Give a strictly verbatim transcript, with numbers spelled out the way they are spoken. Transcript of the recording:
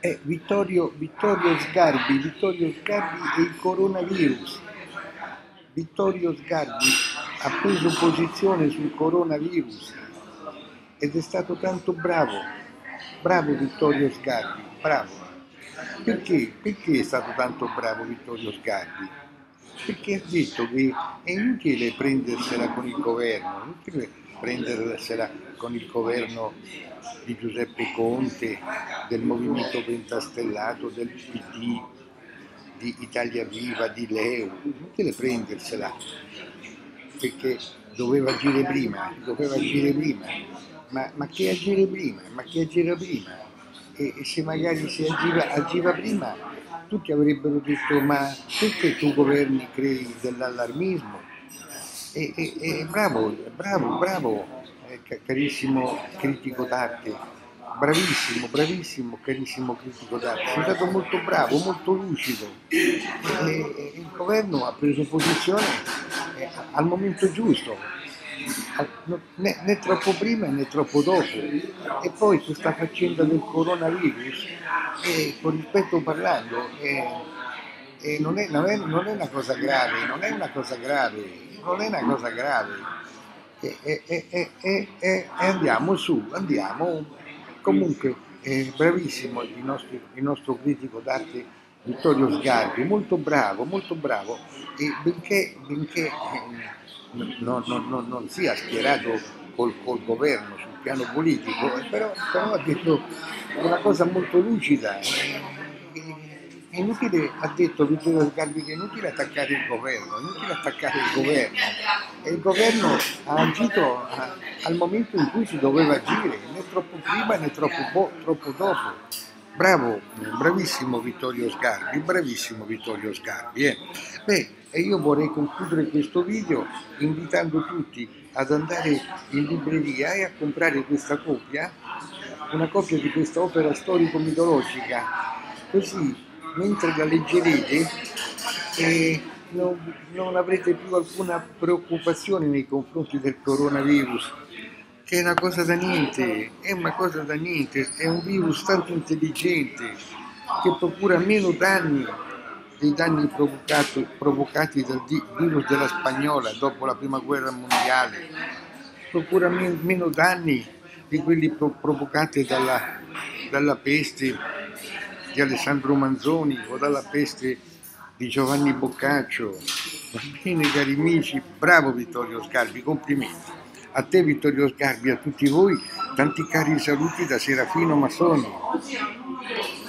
È Vittorio, Vittorio Sgarbi, Vittorio Sgarbi e il coronavirus. Vittorio Sgarbi ha preso posizione sul coronavirus ed è stato tanto bravo, bravo Vittorio Sgarbi, bravo. Perché? Perché è stato tanto bravo Vittorio Sgarbi? Perché ha detto che è inutile prendersela con il governo, è inutile prendersela con il governo di Giuseppe Conte, del Movimento Pentastellato, del P D, di Italia Viva, di Leu, è inutile prendersela, perché doveva agire prima, doveva agire prima, ma, ma che agire prima? Ma che agire prima? E, e se magari si agiva, agiva prima, tutti avrebbero detto ma perché tu governi crei dell'allarmismo? E, e, e bravo, bravo, bravo, eh, carissimo critico d'arte, bravissimo, bravissimo, carissimo critico d'arte, sei stato molto bravo, molto lucido. E, e il governo ha preso posizione eh, al momento giusto, né, né troppo prima né troppo dopo. E poi questa faccenda del coronavirus, eh, con rispetto parlando, eh, eh, non, è, non, è, non, è, una cosa grave, non è una cosa grave, non è una cosa grave. E, e, e, e, e andiamo su, andiamo. Comunque, eh, bravissimo il nostro, il nostro critico d'arte Vittorio Sgarbi, molto bravo, molto bravo, e benché, benché eh, non, non, non, non sia schierato col, col governo sul piano politico, eh, però, però ha detto una cosa molto lucida. Eh, è inutile, ha detto Vittorio Sgarbi, che è inutile attaccare il governo, è inutile attaccare il governo. E il governo ha agito a, al momento in cui si doveva agire, né troppo prima né troppo, bo- troppo dopo. Bravo, bravissimo Vittorio Sgarbi, bravissimo Vittorio Sgarbi. Eh. Beh, e io vorrei concludere questo video invitando tutti ad andare in libreria e a comprare questa copia, una copia di questa opera storico-mitologica, così mentre la leggerete eh, non, non avrete più alcuna preoccupazione nei confronti del coronavirus, che è una cosa da niente, è una cosa da niente, è un virus tanto intelligente che procura meno danni dei danni provocati, provocati dal virus della spagnola dopo la prima guerra mondiale, procura men- meno danni di quelli pro- provocati dalla, dalla peste di Alessandro Manzoni o dalla peste di Giovanni Boccaccio. Va bene cari amici, bravo Vittorio Sgarbi, complimenti. A te Vittorio Sgarbi, a tutti voi, tanti cari saluti da Serafino Massoni.